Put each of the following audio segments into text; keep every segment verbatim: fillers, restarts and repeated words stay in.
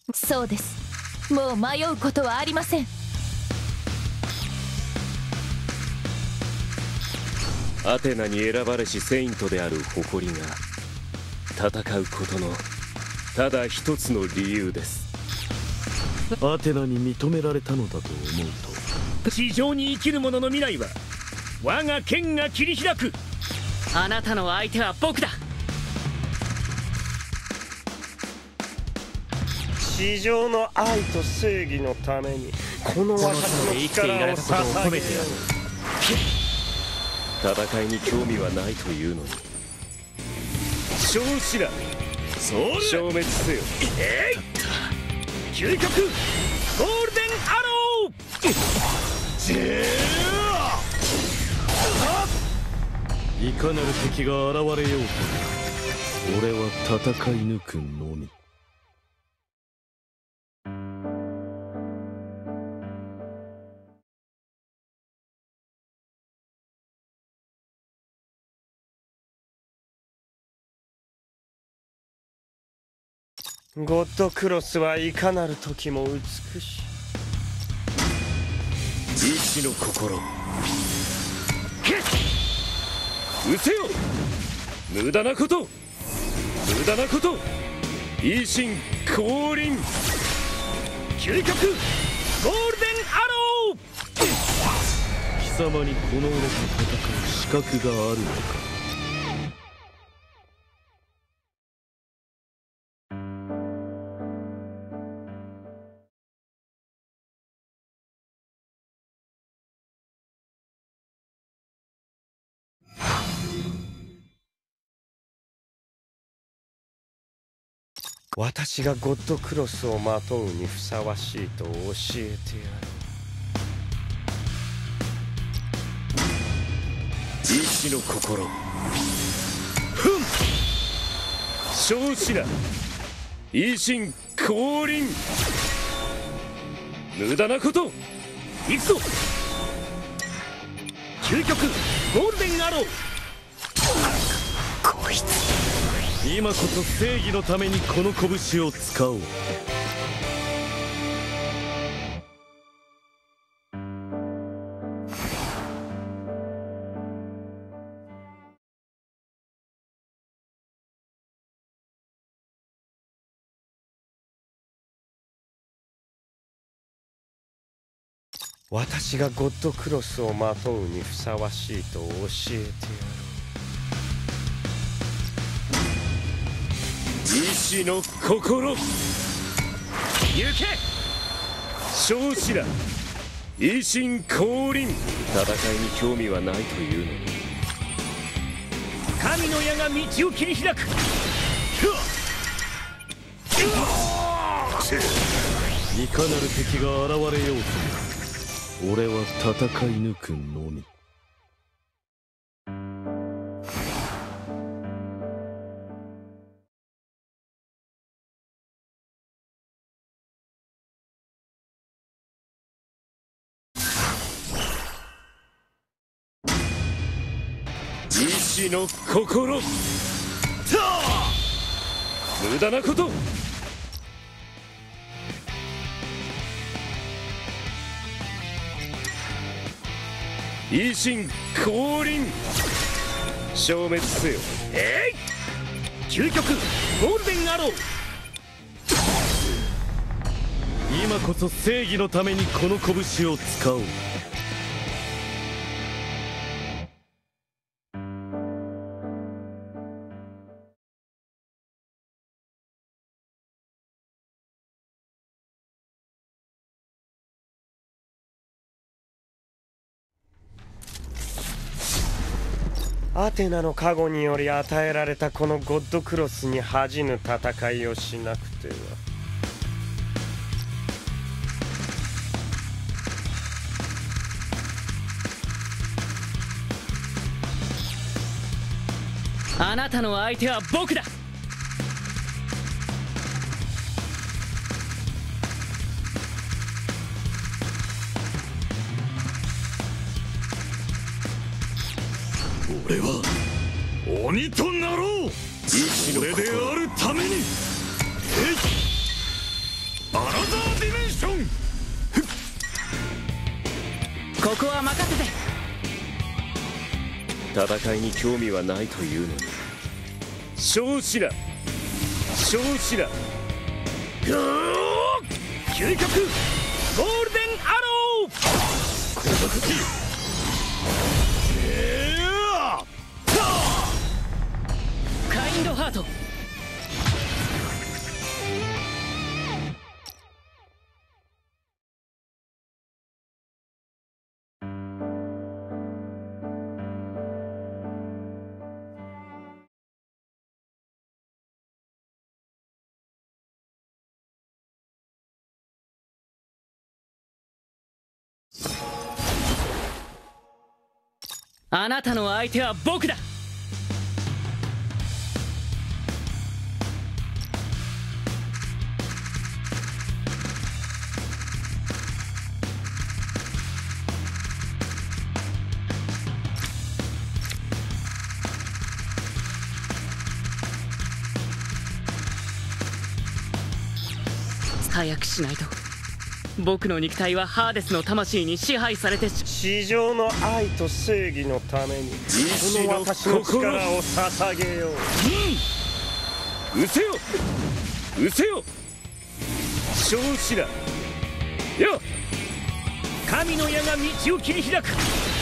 そうです。もう迷うことはありません。 アテナに選ばれしセイントである誇りが戦うことのただ一つの理由です。 アテナに認められたのだと思うと、 地上に生きる者の未来は我が剣が切り開く。 あなたの相手は僕だ。 地上の愛と正義のためにこの私の力を捧げてやる。 戦いに興味はないというのに勝しら消滅せよ。 えい、究極ゴールデンアロー。 いかなる敵が現れようと俺は戦い抜くのみ。 ゴッドクロスはいかなる時も美しい。 意志の心失せよ。無駄なこと無駄なこと維新降臨。 究極ゴールデンアロー。 貴様にこの俺と戦う資格があるのか。 私がゴッドクロスをまとうにふさわしいと教えてやる。 意志の心ふん勝しら維新降臨。無駄なこと行くぞ。究極ゴールデンアロー。 こいつ今こそ正義のためにこの拳を使おう。 私がゴッドクロスをまとうにふさわしいと教えてやる。 意志の心行け。勝しら維新降臨。戦いに興味はないというのに神の矢が道を切り開く。 いかなる敵が現れようと俺は戦い抜くのみ。 意志の心無駄なこと維新降臨。消滅せよ。 えい、究極ゴールデンアロー。 今こそ正義のためにこの拳を使おう。 アテナの加護により与えられたこのゴッドクロスに恥じぬ戦いをしなくてあなたの相手は僕だ。 俺は鬼となろう。それであるためにアナザーディメンション。 ここは任せて。 戦いに興味はないというのに小しら小しら究極ゴールデンアロー。この時カインドハート。あなたの相手は僕だ。早くしないと。僕の肉体はハーデスの魂に支配されてし地上の愛と正義のためにこの私の力を捧げよう。 うせようせよ小しらよ。 神の矢が道を切り開く。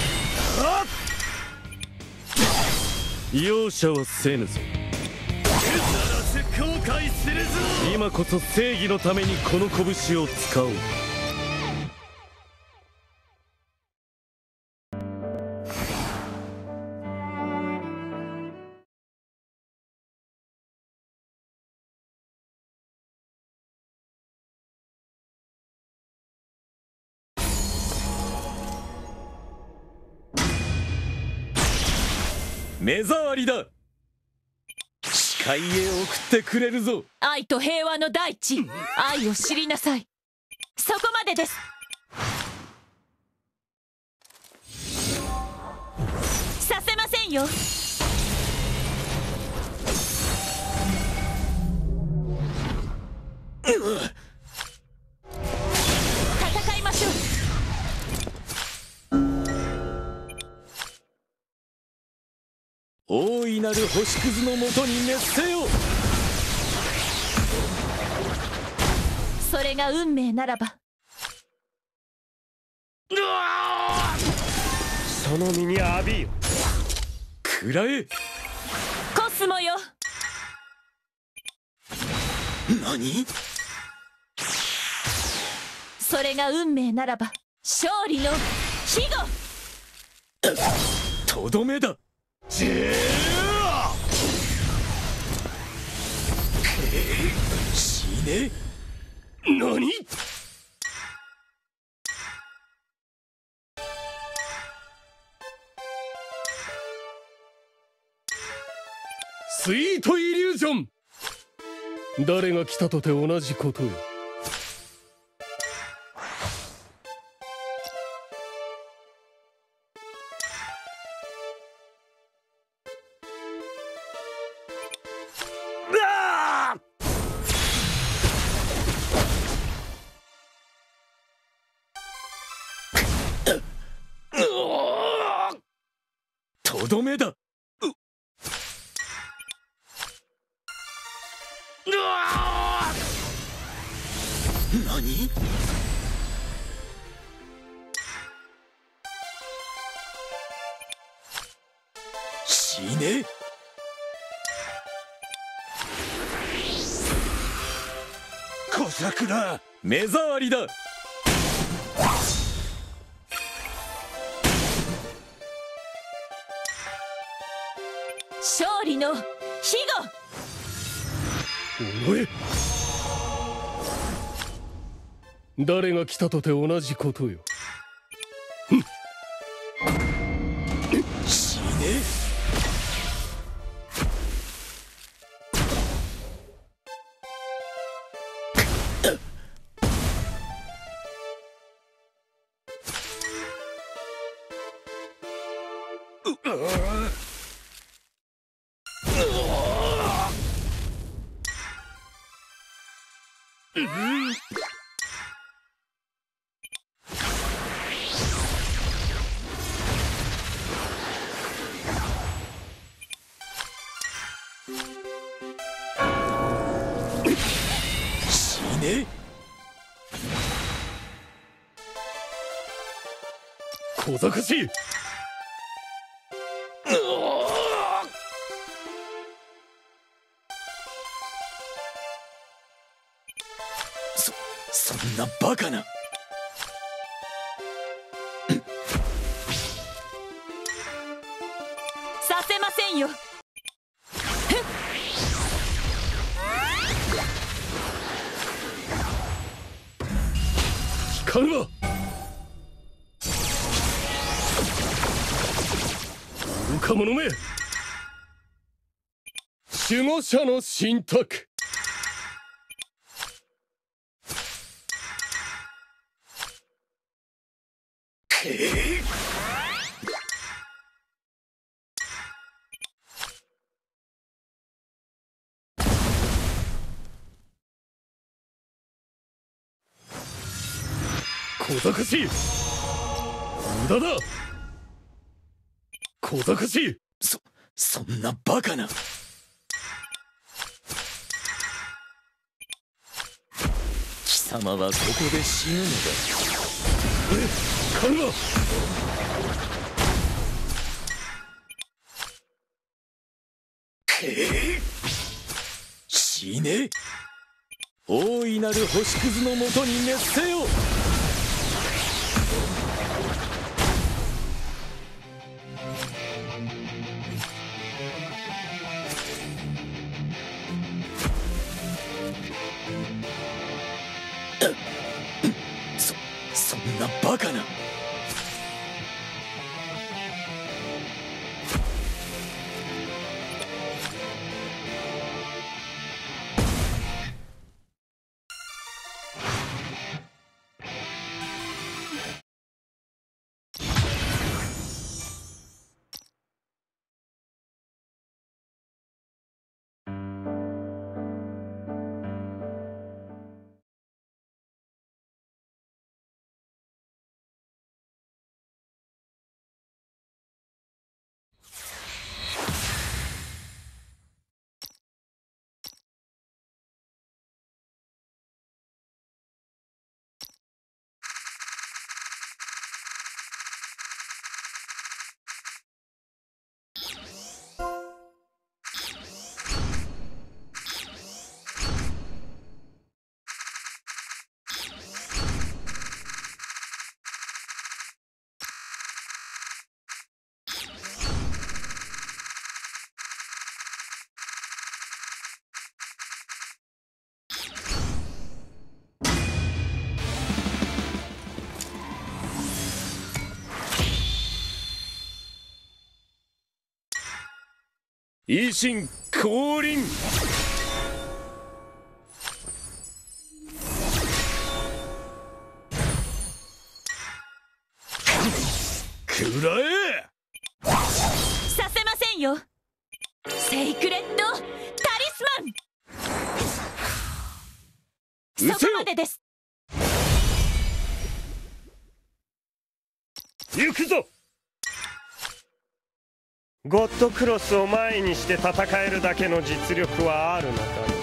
容赦はせぬぞ。 後悔するぞ。 今こそ正義のためにこの拳を使おう。目障りだ。海へ送ってくれるぞ。 愛と平和の大地、愛を知りなさい。そこまでです。させませんよ。戦いましょう。 大いなる星屑のもとに熱せよ。 それが運命ならば。 その身に浴びよ。 くらえ。 コスモよ。 何？ それが運命ならば勝利の庇護。 とどめだ。 死ね。何？ スイートイリュージョン。誰が来たとて同じことよ。とどめだ。 何？死ね。小桜。 目障りだ。 勝利の庇護。 おえ。誰が来たとて同じことよ。 死ね。 ね。小賢しい。そそんなバカな。 させませんよ。 光るわ。愚か者め。守護者の信託。 けえ。 小賢しい。無駄だ。小賢しい。 そそんなバカな。貴様はここで死ぬのだ。 え、光るわ。 けえ。死ね。大いなる星屑のもとに熱せよ。そそんなバカな。 維新降臨。 くらえ。 させませんよ。セイクレットタリスマン。そこまでです。 行くぞ。 ゴッドクロスを前にして戦えるだけの実力はあるのか。